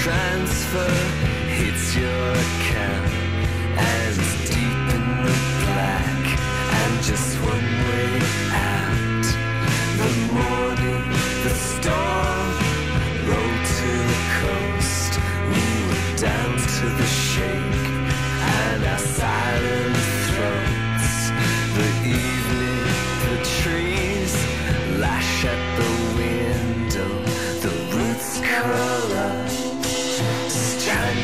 transfer hits your account as it's deep in the black and just one way out. The morning the storm rolled to the coast, we were down to the shake and our silent throats. The evening, the trees lash at the window, the roots curl up, stranded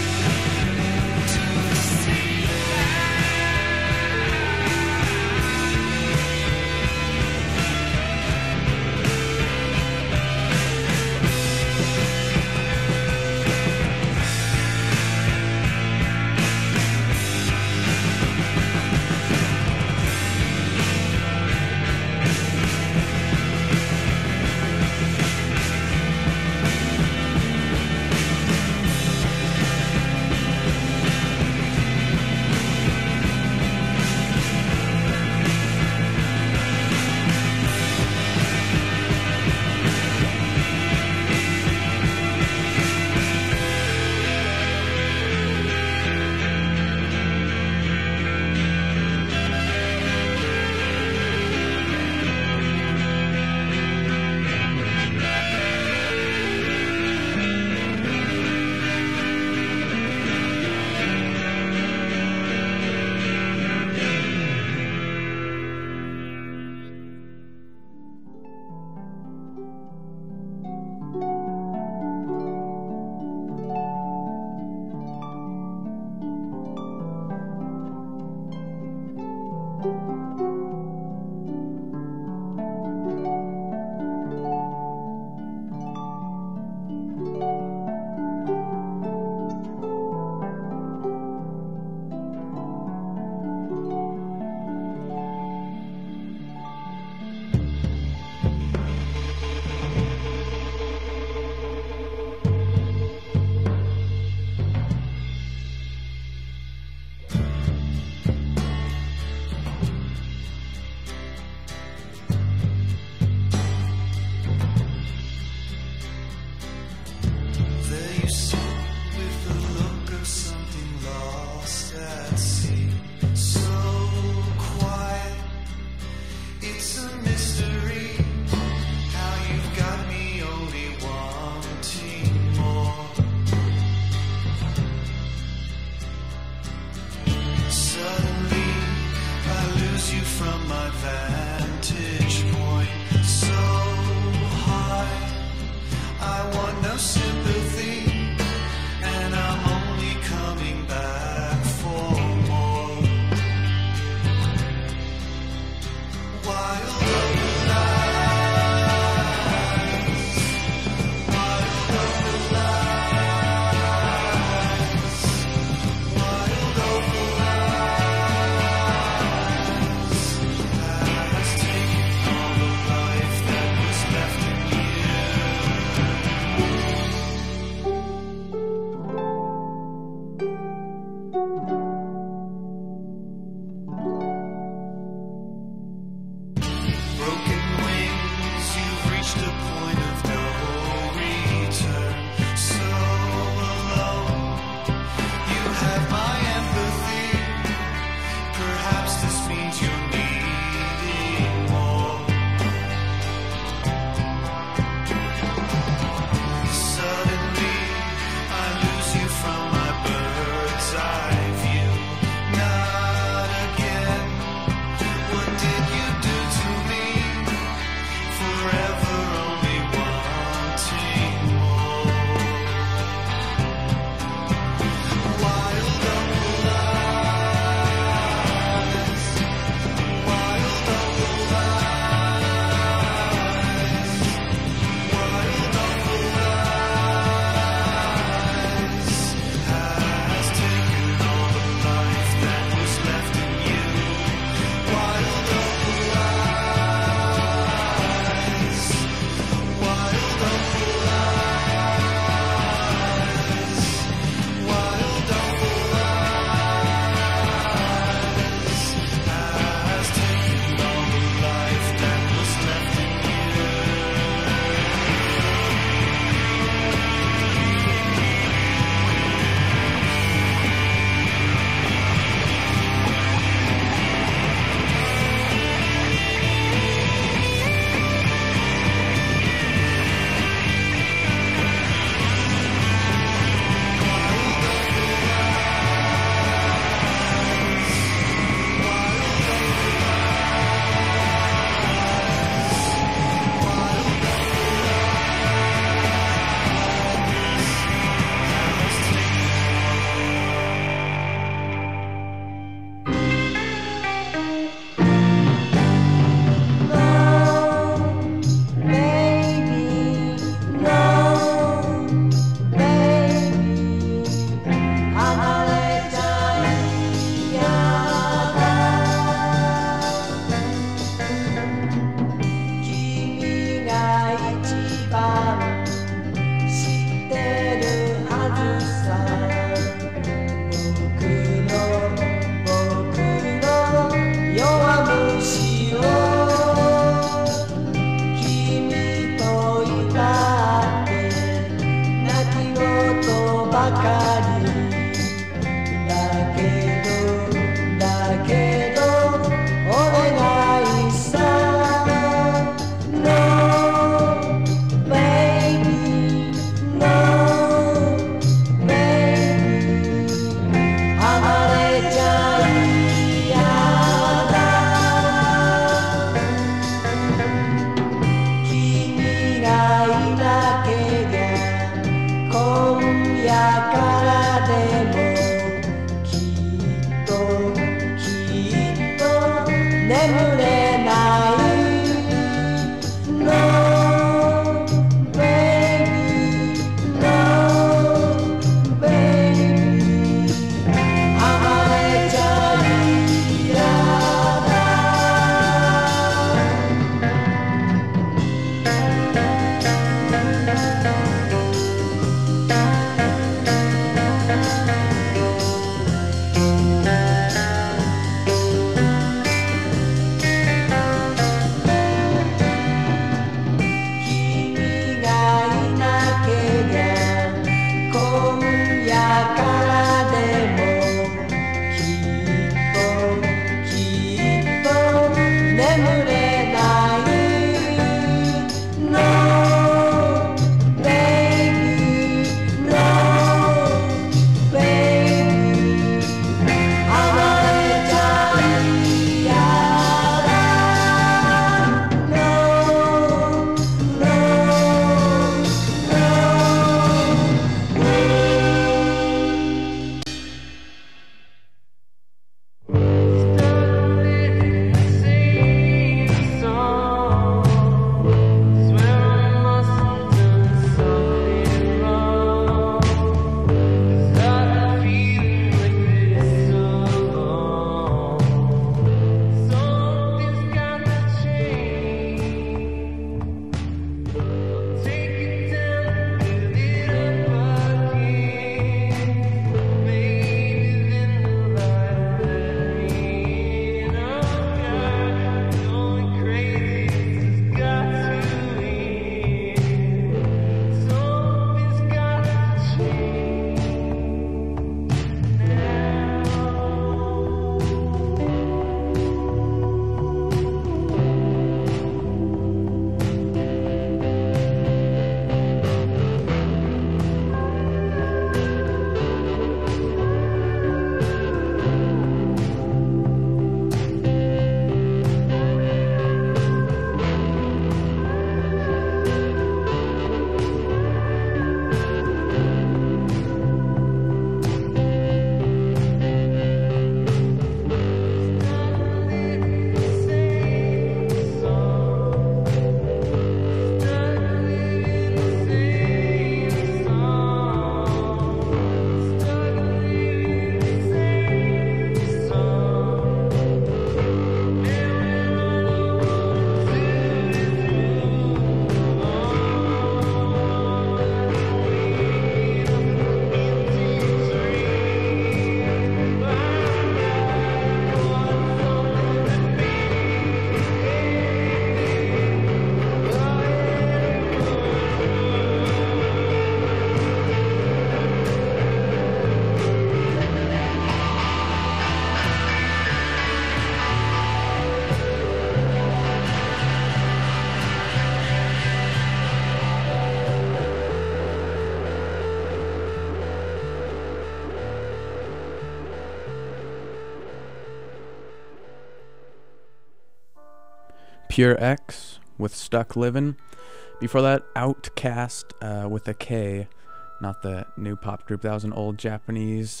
Pure X with Stuck Livin'. Before that, Outcast with a K, not the new pop group. That was an old Japanese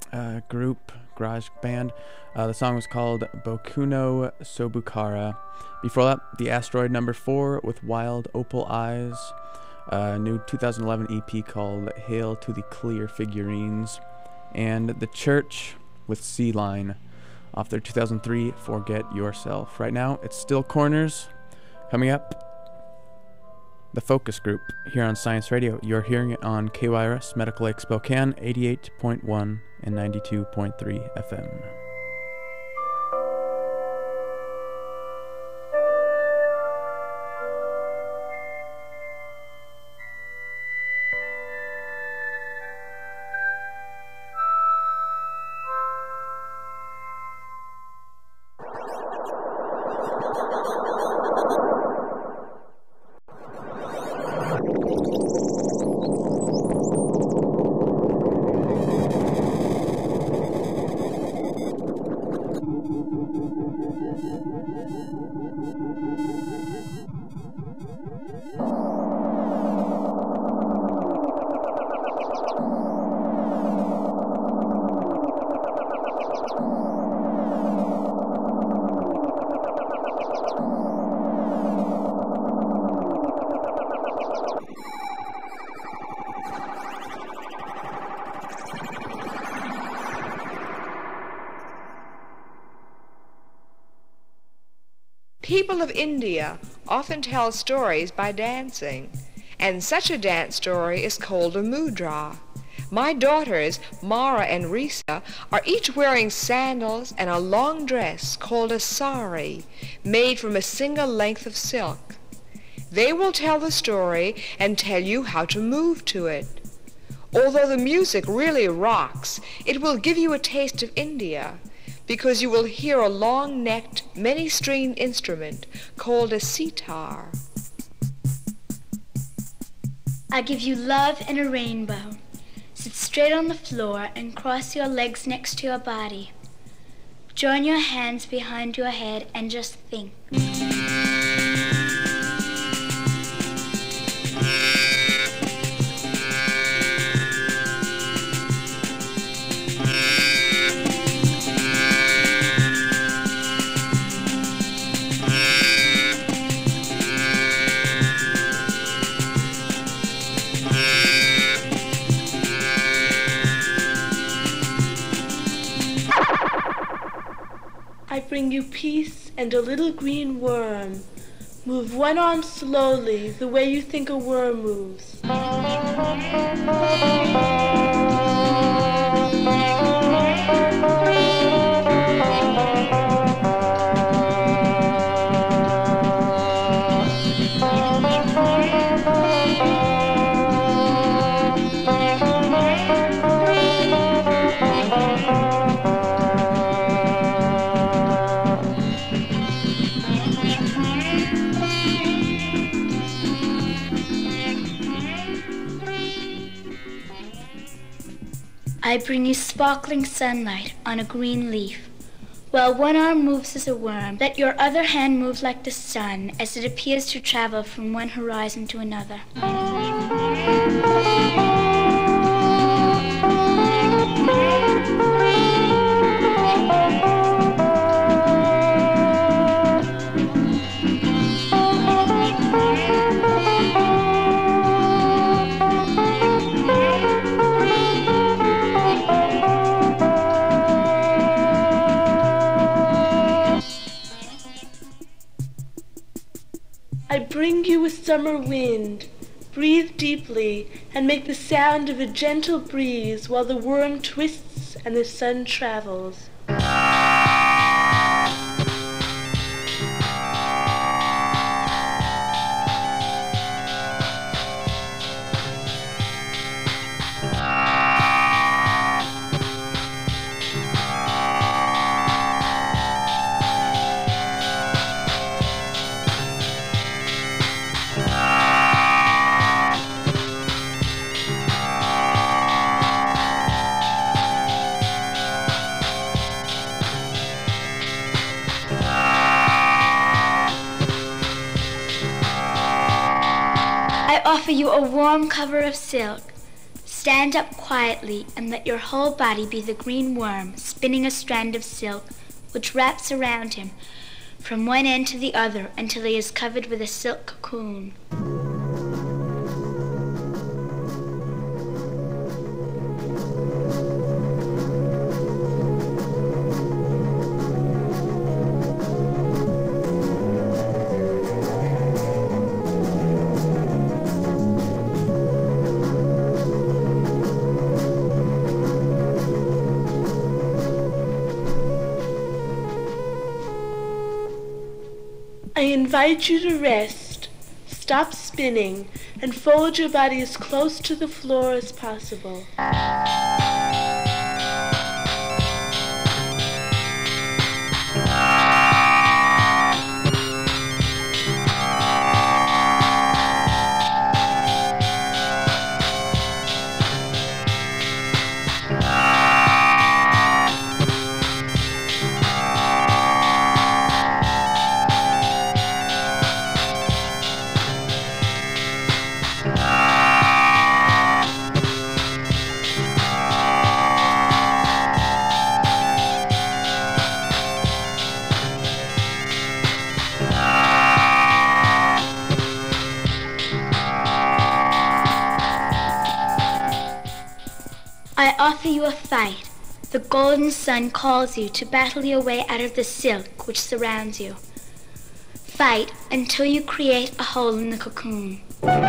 group, garage band. The song was called Bokuno Sobukara. Before that, The Asteroid Number 4 with Wild Opal Eyes. New 2011 EP called Hail to the Clear Figurines. And The Church with Sea Line off their 2003 Forget Yourself. Right now, it's still Corners. Coming up, The Focus Group, here on Science Radio. You're hearing it on KYRS, Medical Lake Spokane, 88.1 and 92.3 FM. People of India often tell stories by dancing, and such a dance story is called a mudra. My daughters, Mara and Risa, are each wearing sandals and a long dress called a sari, made from a single length of silk. They will tell the story and tell you how to move to it. Although the music really rocks, it will give you a taste of India, because you will hear a long-necked, many-stringed instrument called a sitar. I give you love and a rainbow. Sit straight on the floor and cross your legs next to your body. Join your hands behind your head and just think. I bring you peace and a little green worm. Move one arm slowly, the way you think a worm moves. I bring you sparkling sunlight on a green leaf. While one arm moves as a worm, let your other hand move like the sun as it appears to travel from one horizon to another. I bring you a summer wind. Breathe deeply and make the sound of a gentle breeze while the worm twists and the sun travels. I offer you a warm cover of silk. Stand up quietly and let your whole body be the green worm spinning a strand of silk which wraps around him from one end to the other until he is covered with a silk cocoon. I invite you to rest, stop spinning, and fold your body as close to the floor as possible. I offer you a fight. The golden sun calls you to battle your way out of the silk which surrounds you. Fight until you create a hole in the cocoon.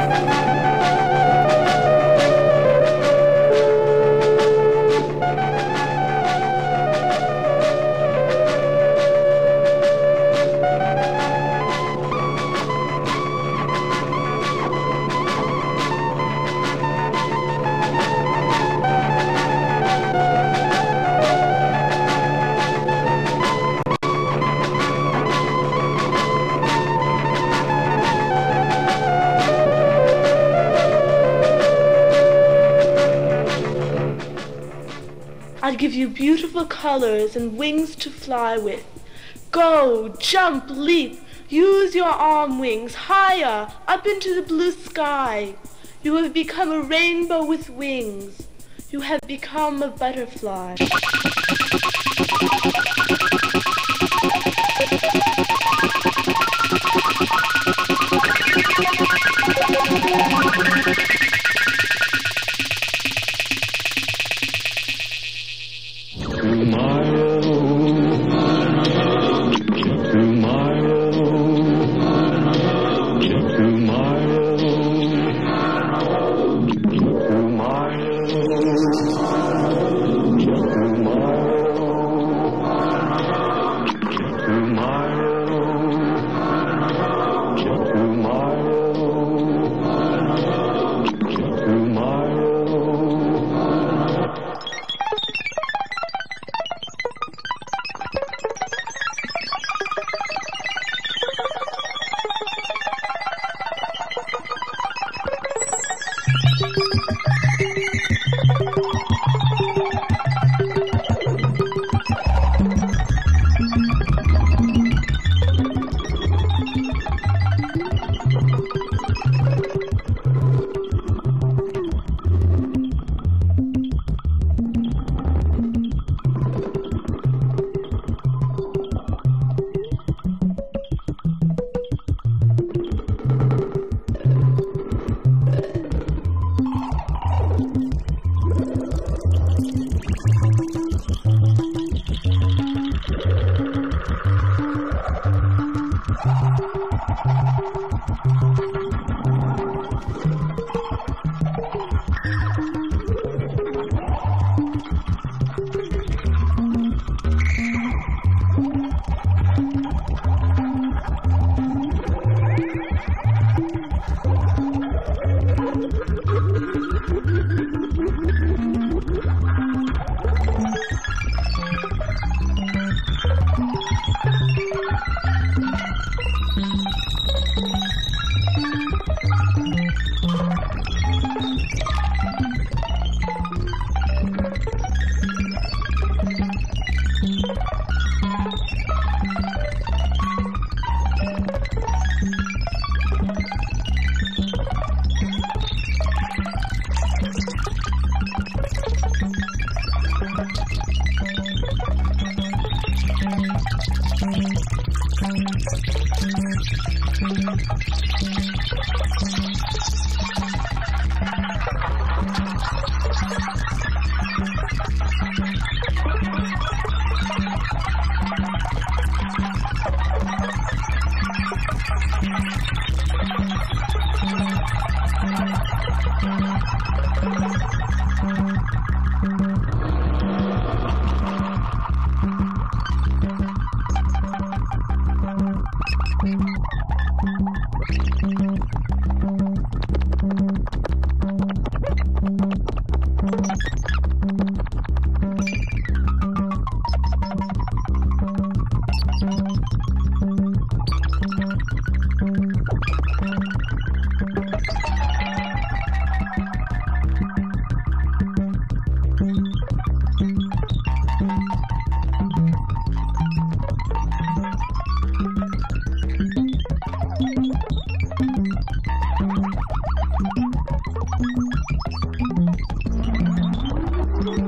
I'll give you beautiful colors and wings to fly with. Go, jump, leap, use your arm wings higher, up into the blue sky. You have become a rainbow with wings. You have become a butterfly.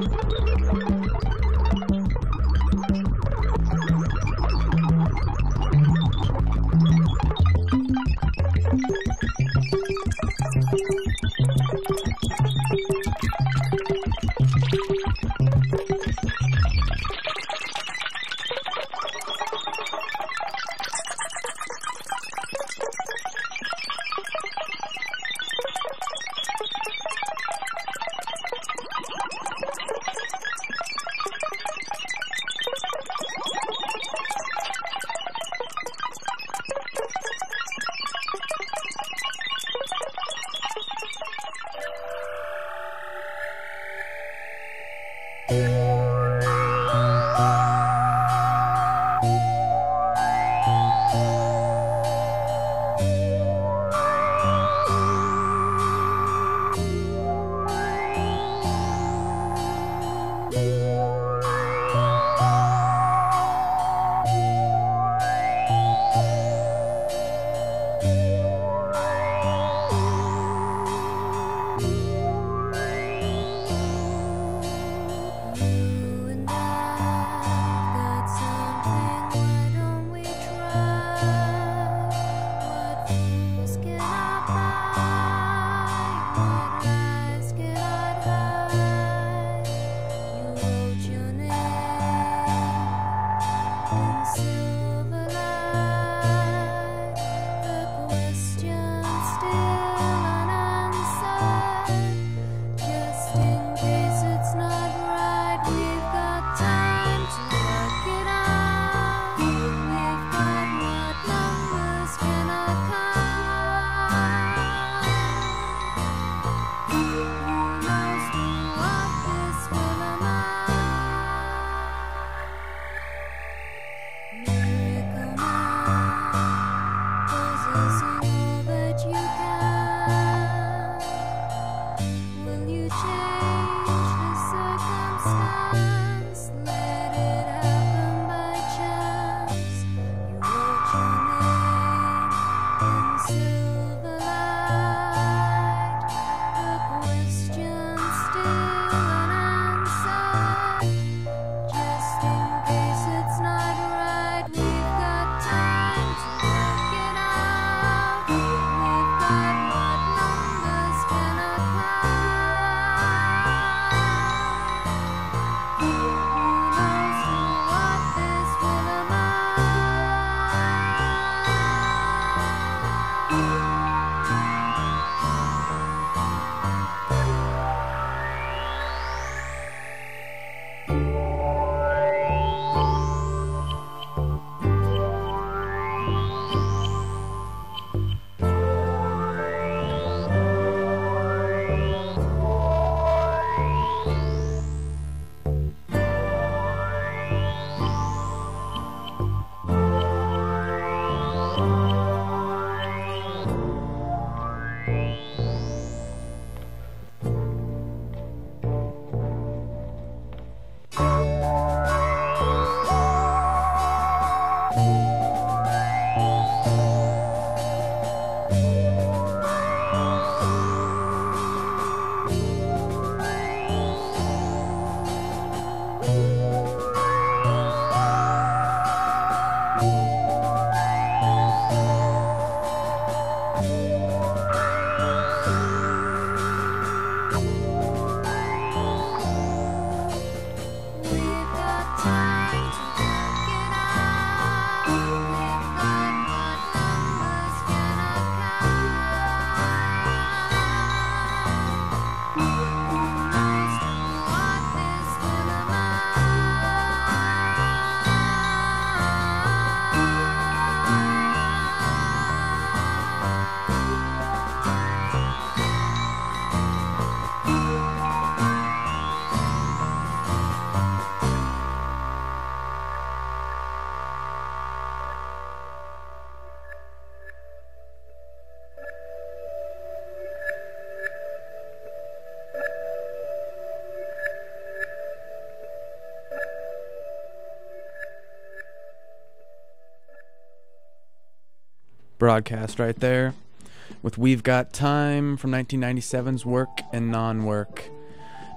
broadcast right there with We've Got Time from 1997's Work and Non-Work.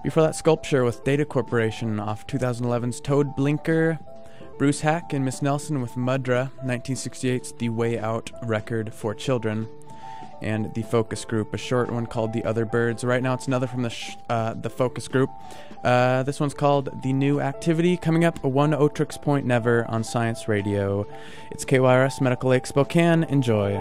Before that, Sculpture with Data Corporation off 2011's Toad Blinker. Bruce Hack and Miss Nelson with Mudra, 1968's The Way Out record for children. And The Focus Group, a short one called The Other Birds. Right now it's another from the Focus Group. This one's called The New Activity, coming up 1 Otrix Point Never on Science Radio. It's KYRS Medical Lake Spokane. Enjoy.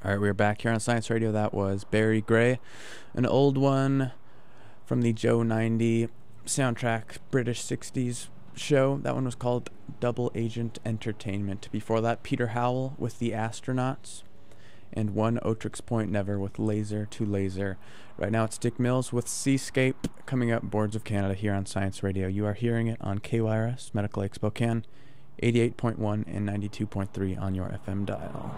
Alright, we're back here on Science Radio. That was Barry Gray, an old one from the Joe 90 soundtrack British 60s show. That one was called Double Agent Entertainment. Before that, Peter Howell with The Astronauts, and One Otrix Point Never with Laser to Laser. Right now it's Dick Mills with Seascape, coming up Boards of Canada here on Science Radio. You are hearing it on KYRS, Medical Lake Spokane, 88.1 and 92.3 on your FM dial.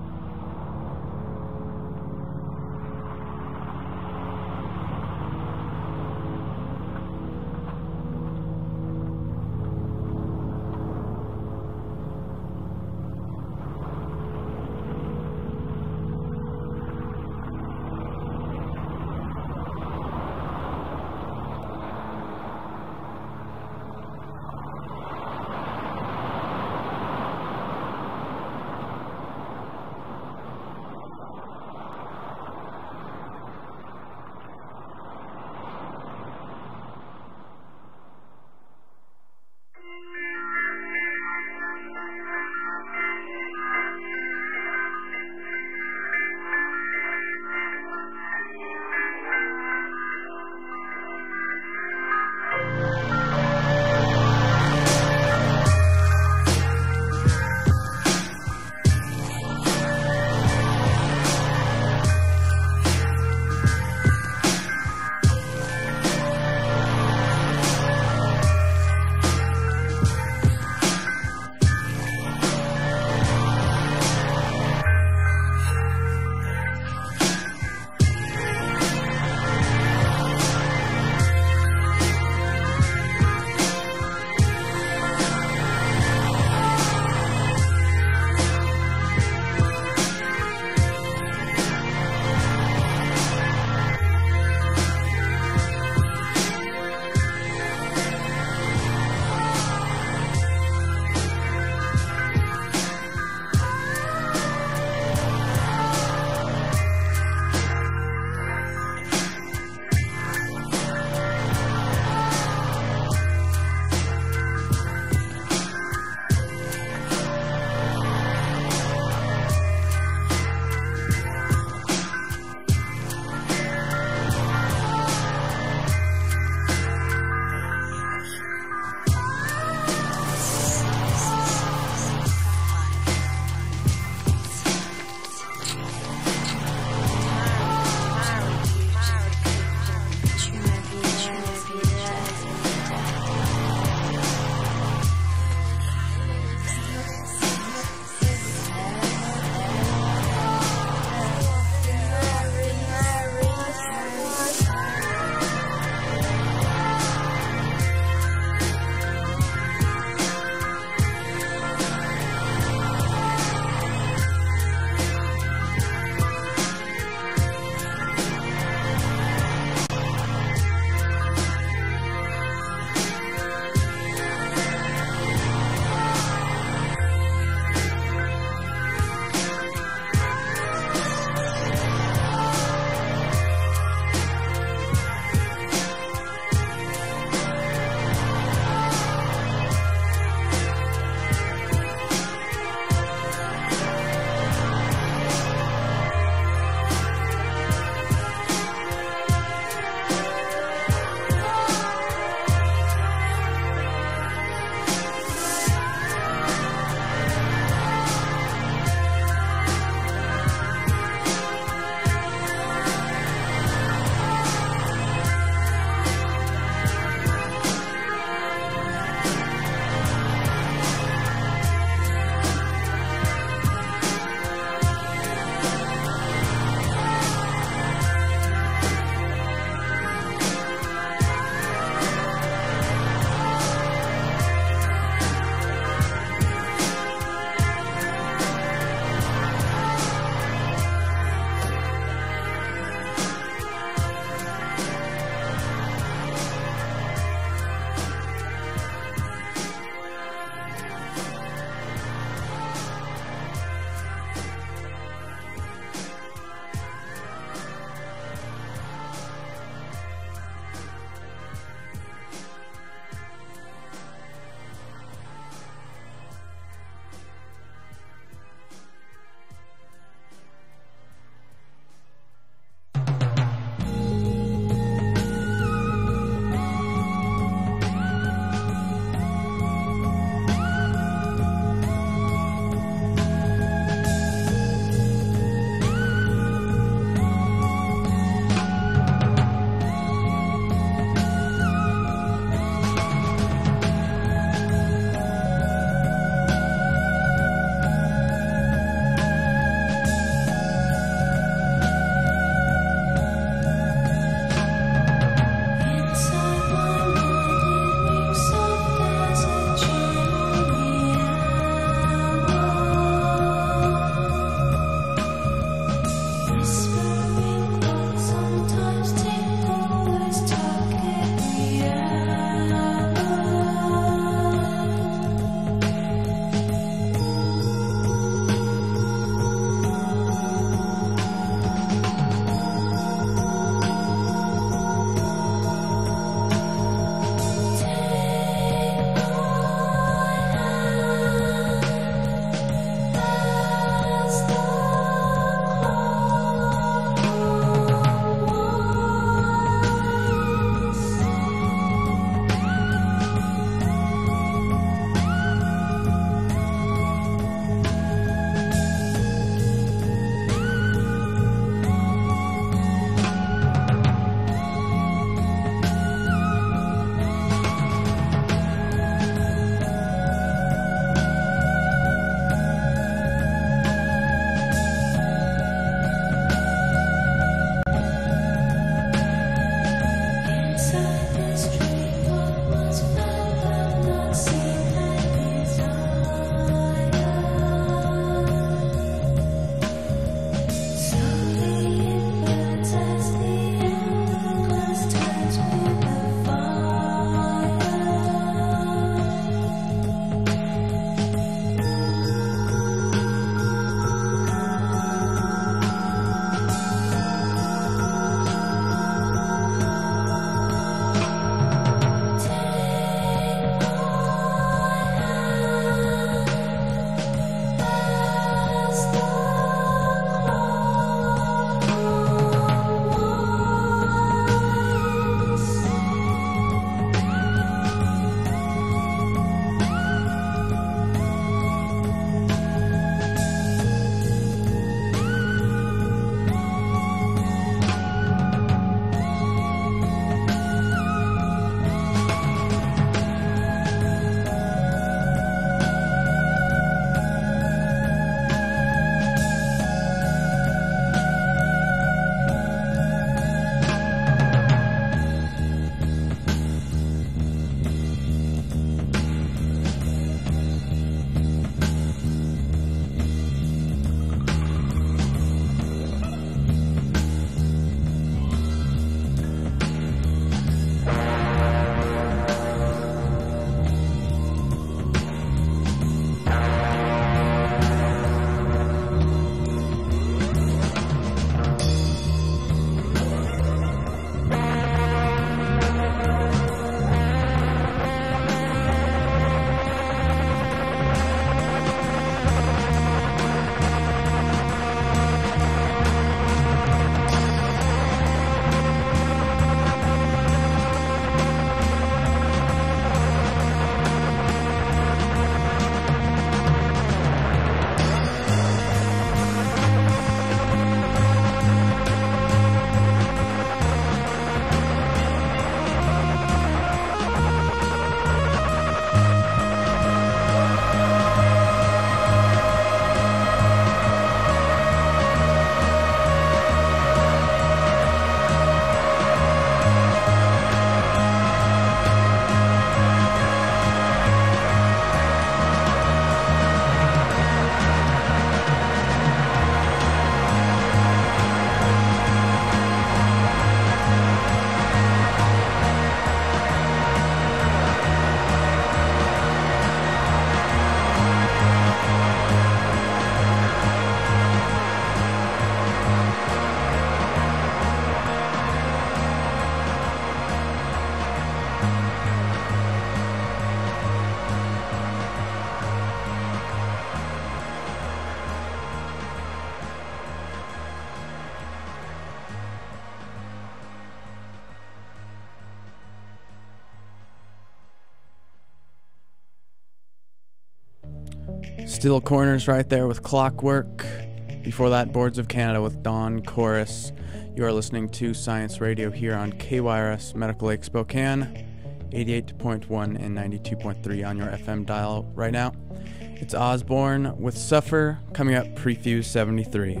Still Corners right there with Clockwork. Before that, Boards of Canada with Dawn Chorus. You are listening to Science Radio here on KYRS Medical Lake Spokane, 88.1 and 92.3 on your FM dial right now. It's Osborne with Suffer, coming up Prefuse 73.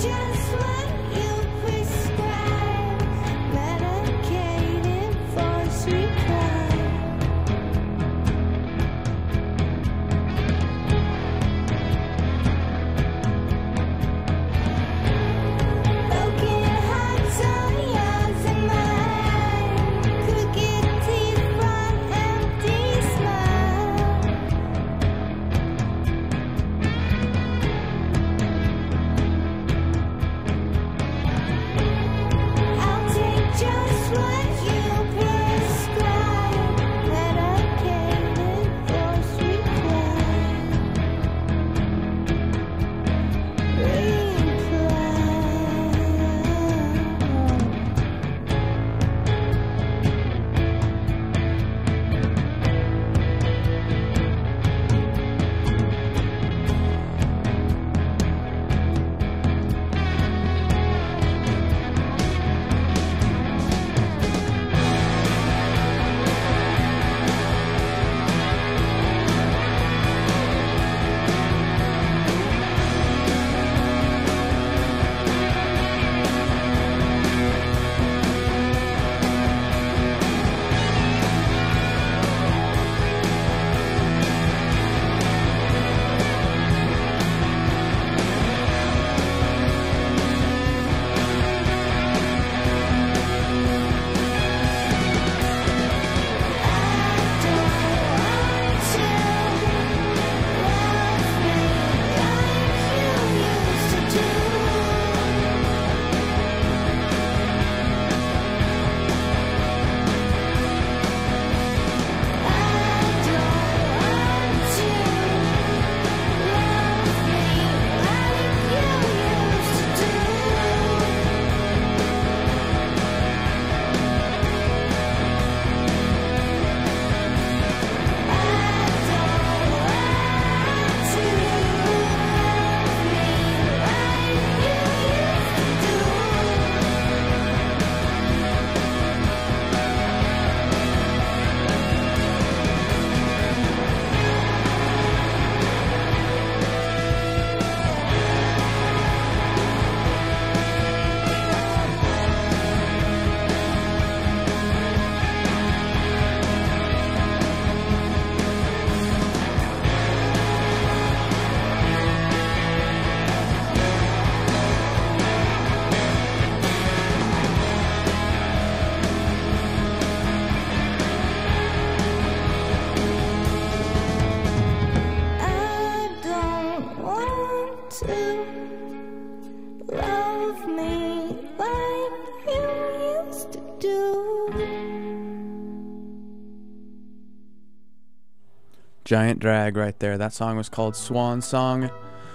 Giant Drag right there. That song was called Swan Song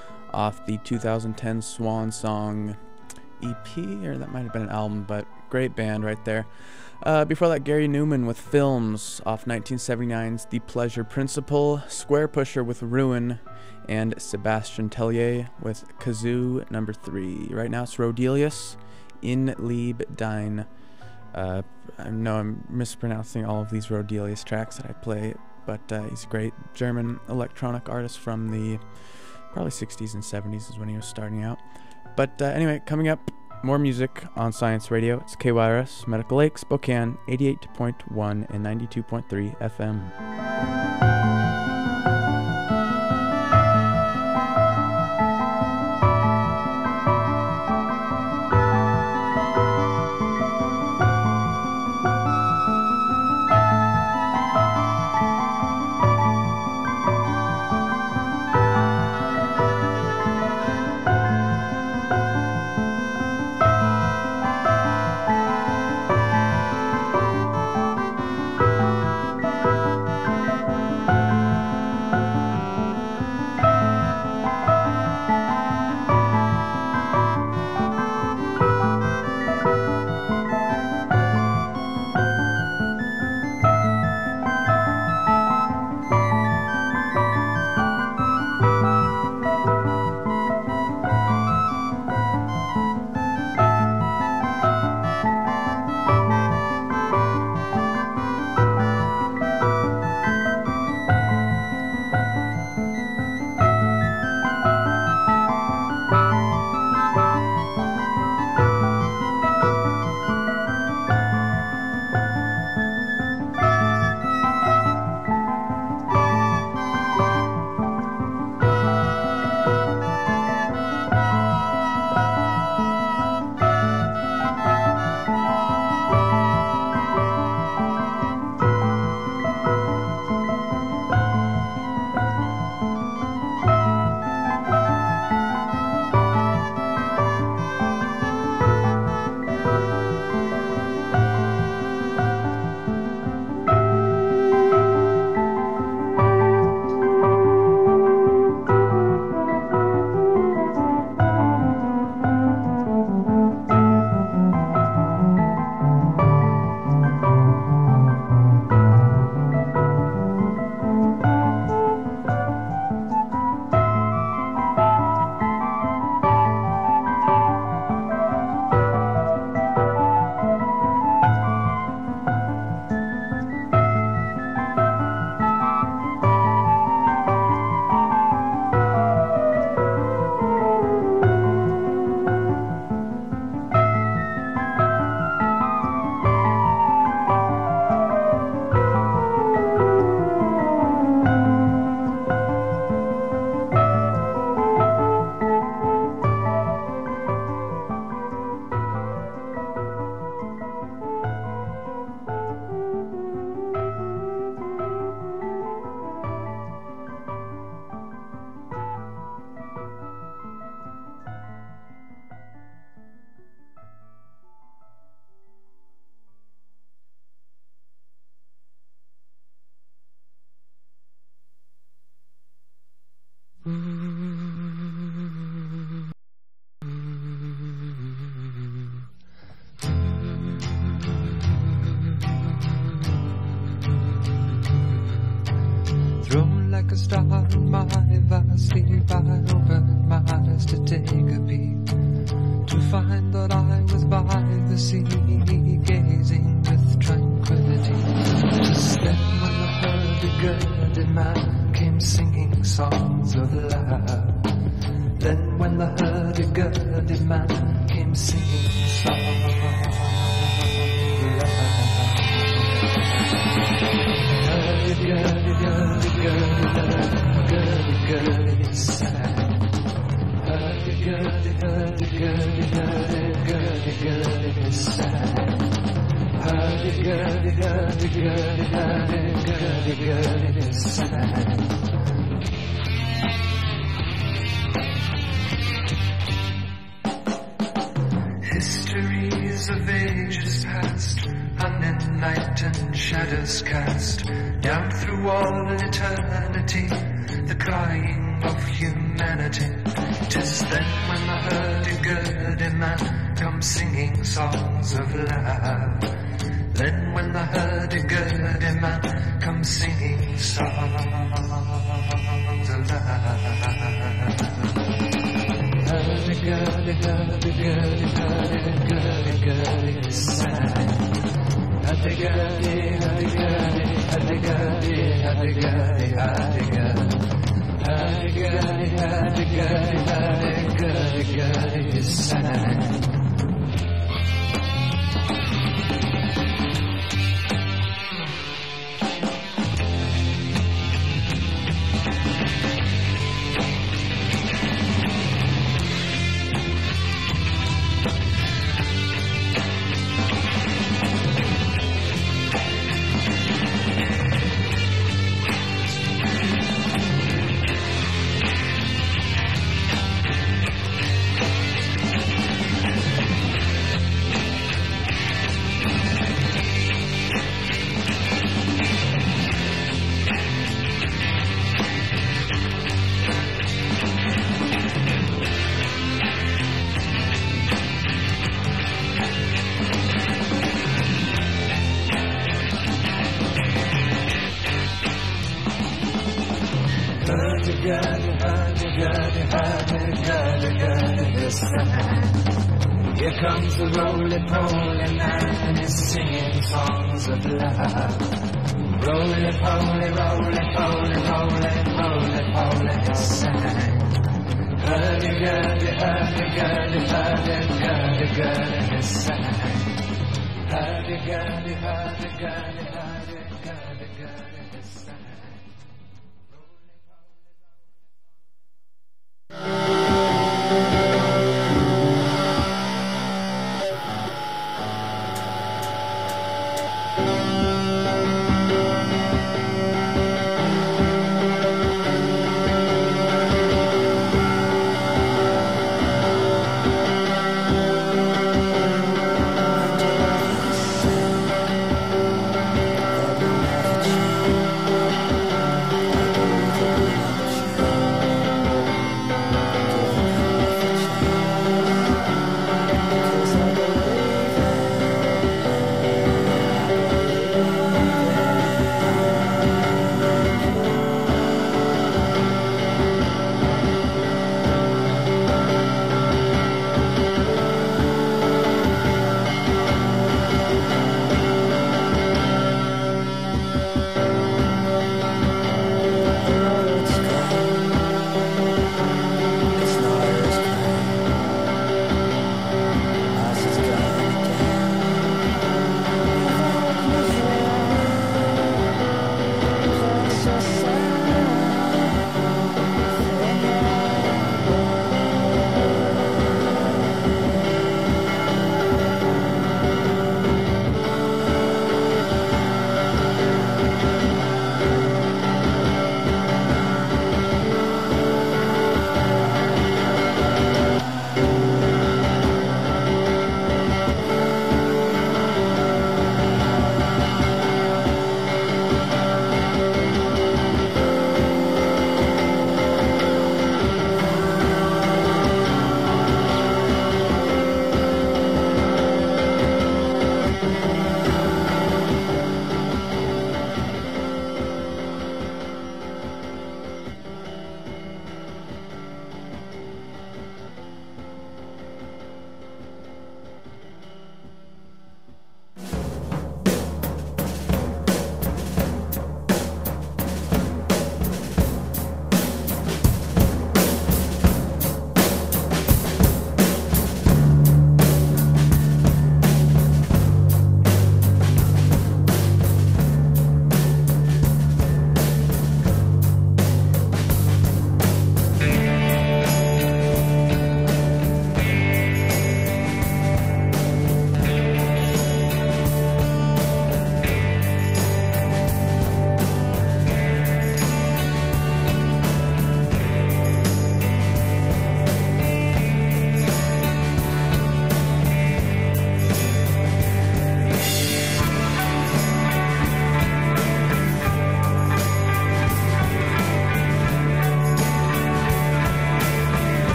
off the 2010 Swan Song EP, or that might have been an album, but great band right there. Before that, Gary Newman with Films off 1979's The Pleasure Principle, Square Pusher with Ruin, and Sebastian Tellier with Kazoo number 3. Right now it's Rodelius in Lieb Dein. I know I'm mispronouncing all of these Rodelius tracks that I play, but he's a great German electronic artist from the probably 60s and 70s is when he was starting out. But anyway, coming up, more music on Science Radio. It's KYRS, Medical Lake, Spokane, 88.1 and 92.3 FM. take a peek to find that I was by the sea, gazing with tranquility. Just then when the hurdy-gurdy man came singing songs of love. Then when the hurdy-gurdy man came singing songs of love. Hurdy-gurdy, hurdy-gurdy, hurdy-gurdy, sad. Hurdy-gurdy, hurdy-gurdy, hurdy-gurdy, sad. Hurdy-gurdy, hurdy-gurdy, hurdy-gurdy, sad. Histories of ages past, unenlightened shadows cast down through all eternity, the crying of humanity. 'Tis then when the hurdy-gurdy man comes singing songs of love. Then when the hurdy-gurdy man comes singing songs of love. Hurdy-gurdy, hurdy-gurdy, hurdy-gurdy, sad. Hurdy-gurdy, hurdy-gurdy, hurdy-gurdy, hurdy-gurdy, hurdy-gurdy. Hurdy-gurdy, hurdy-gurdy, hurdy-gurdy, sad. Here comes the roly-poly man, he's singing songs of love. Roly-poly, roly-poly, roly-poly, he's singing. Hurdy-gurdy, hurdy-gurdy, hurdy-gurdy, he's singing. Hurdy-gurdy, hurdy-gurdy, hurdy-gurdy, he's singing.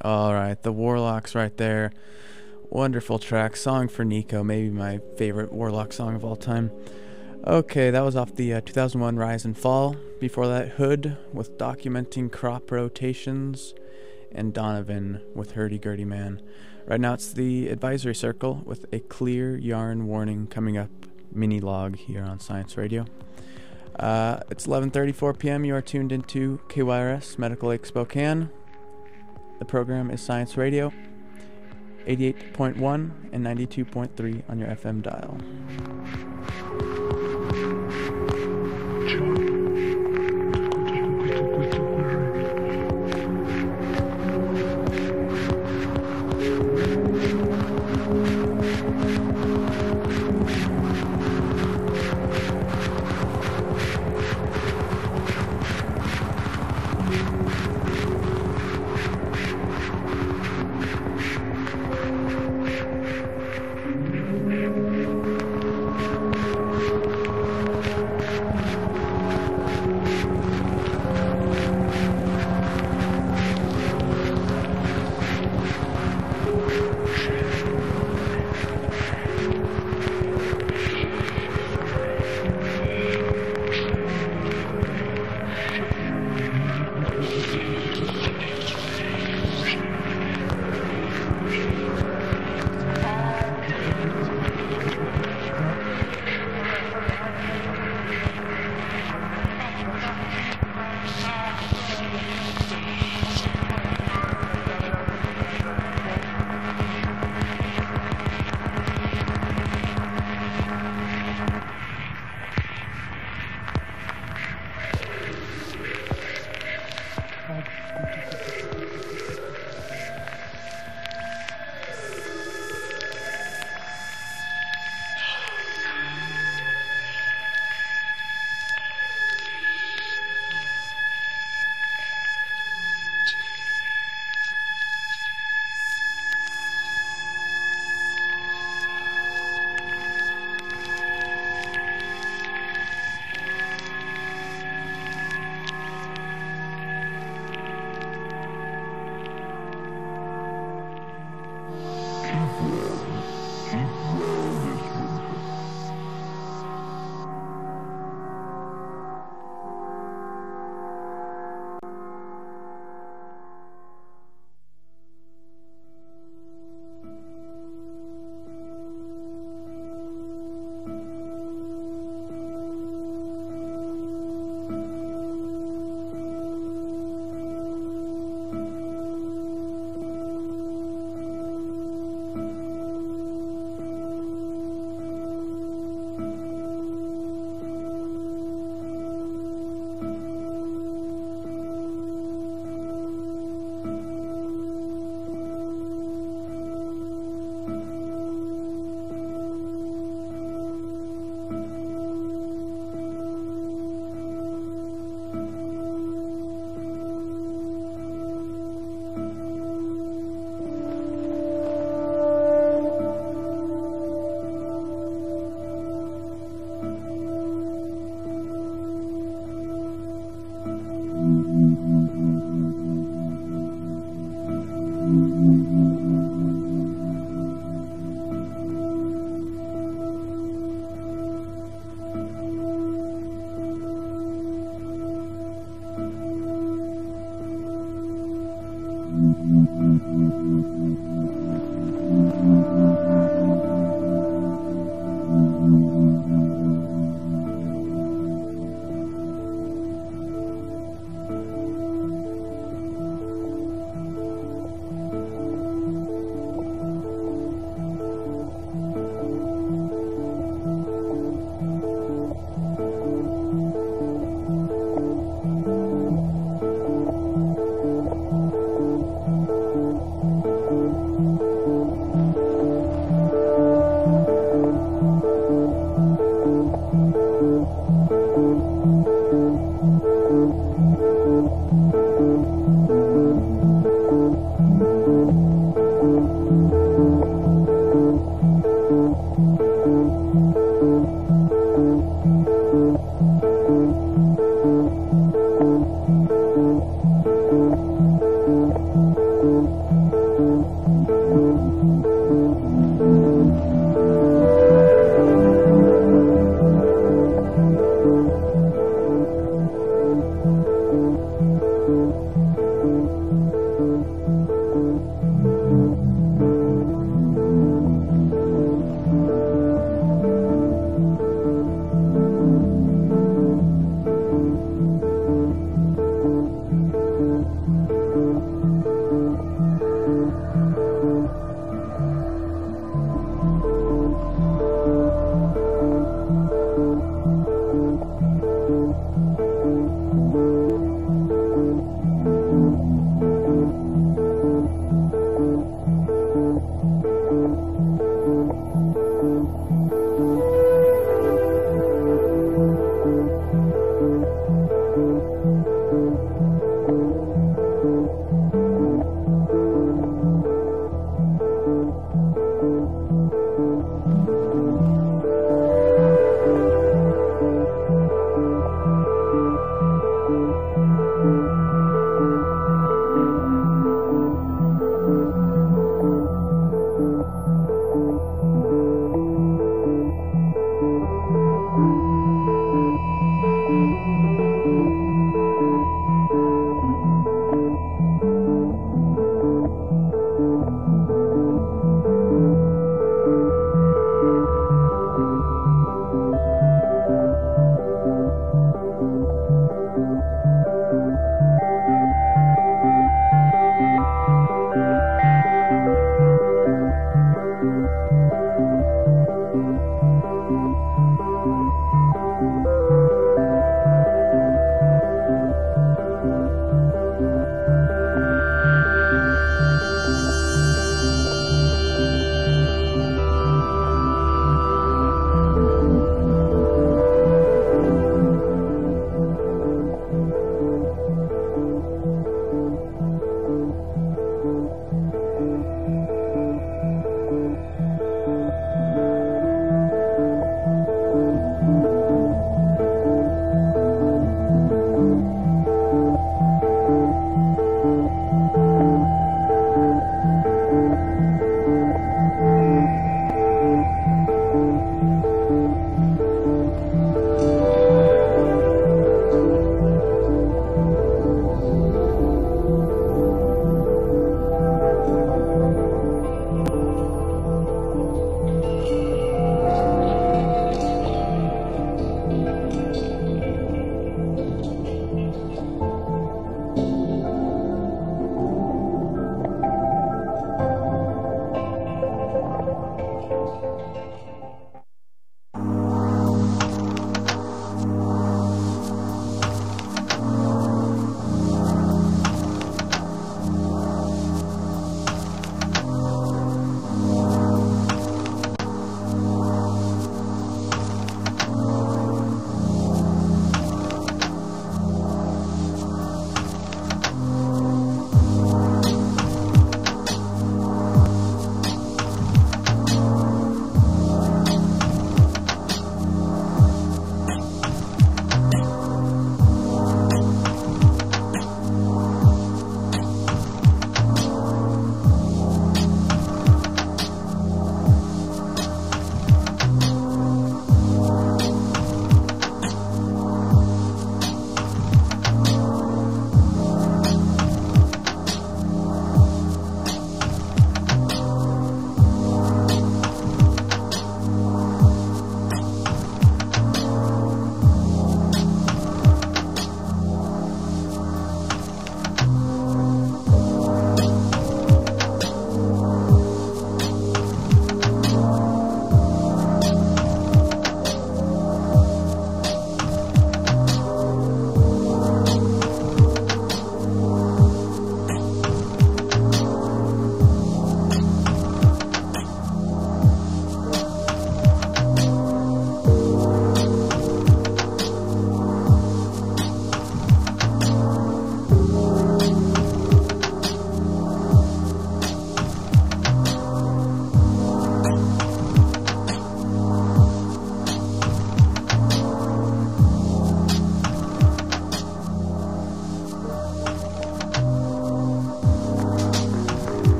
Alright, the Warlocks right there. Wonderful track. Song for Nico, maybe my favorite Warlock song of all time. Okay, that was off the 2001 Rise and Fall. Before that, Hood with Documenting Crop Rotations, and Donovan with Hurdy-Gurdy Man. Right now it's the Advisory Circle with a Clear Yarn Warning coming up mini log here on Science Radio. It's 11:34 p.m. You are tuned into KYRS Medical Lake Spokane. The program is Science Radio, 88.1 and 92.3 on your FM dial.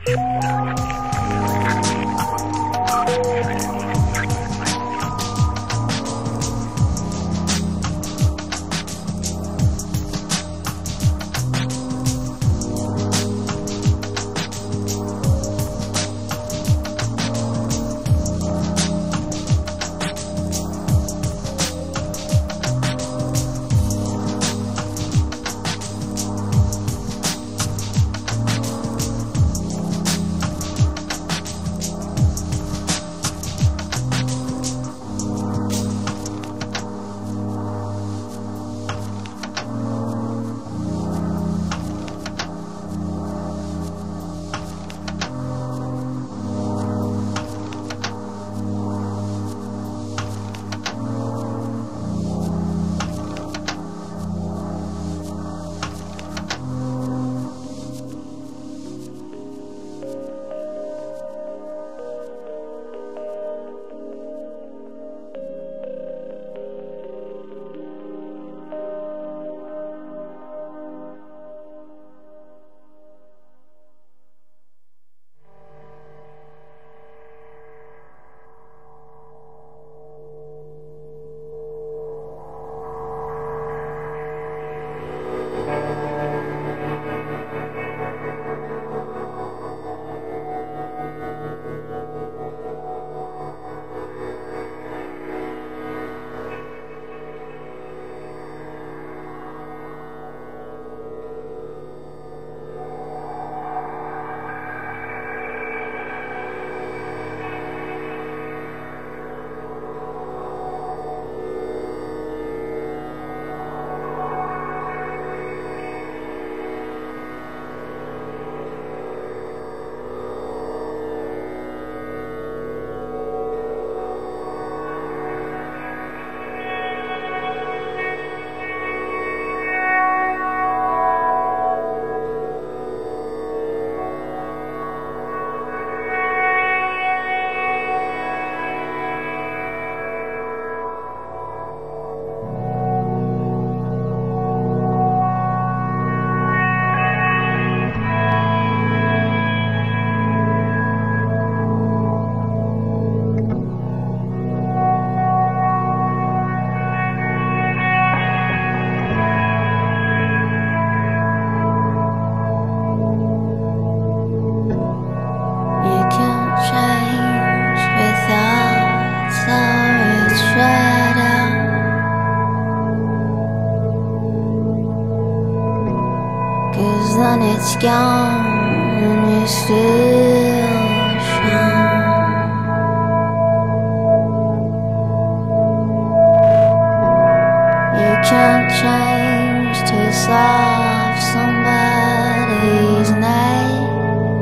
Then it's gone and you're still strong. You can't change to solve somebody's name.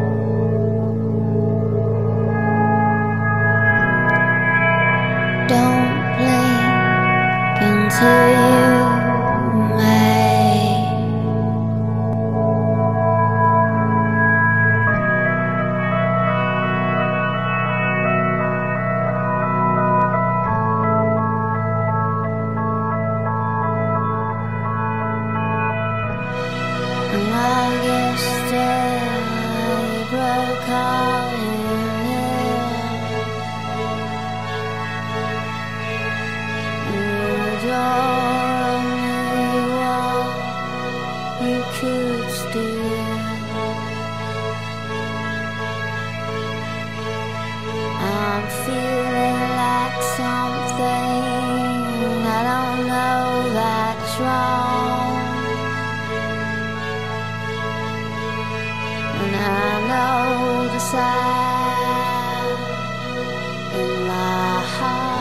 Don't blink until you may. And I guess still you broke all in the door only what you could steal. I'm feeling like something I don't know that's wrong. And I know the sound in my heart.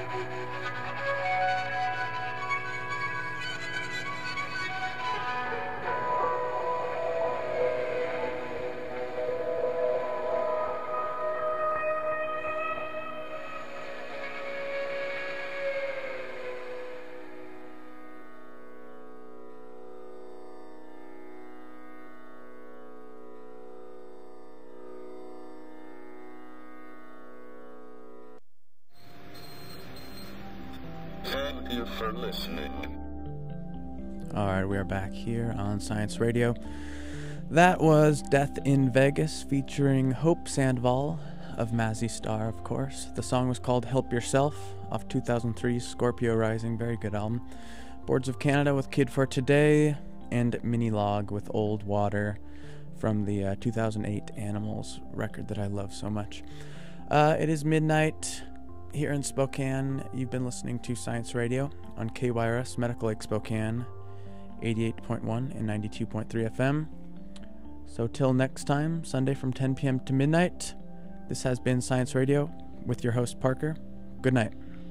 Thank you for listening. Alright, we are back here on Science Radio. That was Death in Vegas featuring Hope Sandoval of Mazzy Star, of course. The song was called Help Yourself off 2003's Scorpio Rising. Very good album. Boards of Canada with Kid for Today and Mini Log with Old Water from the 2008 Animals record that I love so much. It is midnight here in Spokane. You've been listening to Science Radio on KYRS Medical Lake Spokane, 88.1 and 92.3 FM. So till next time, Sunday from 10 p.m. to midnight, this has been Science Radio with your host Parker. Good night.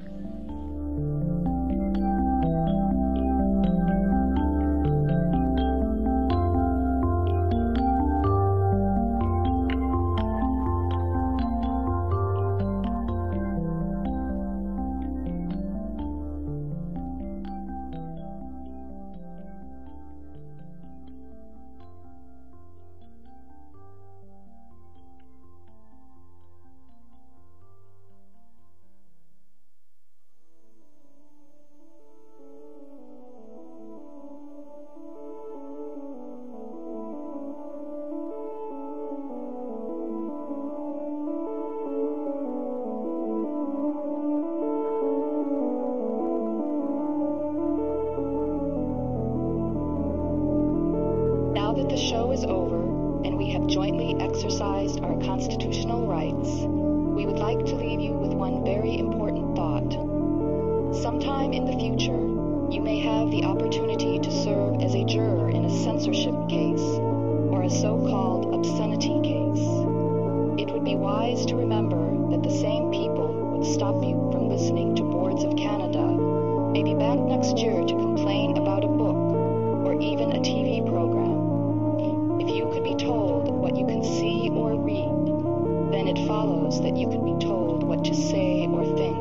Now that the show is over and we have jointly exercised our constitutional rights, we would like to leave you with one very important thought. Sometime in the future, you may have the opportunity to serve as a juror in a censorship case or a so-called obscenity case. It would be wise to remember that the same people who would stop you from listening to Boards of Canada may be back next year to complain about a book or even a TV program. If you could be told what you can see or read, then it follows that you could be told what to say or think.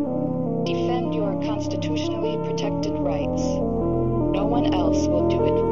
Defend your constitutionally protected rights. No one else will do it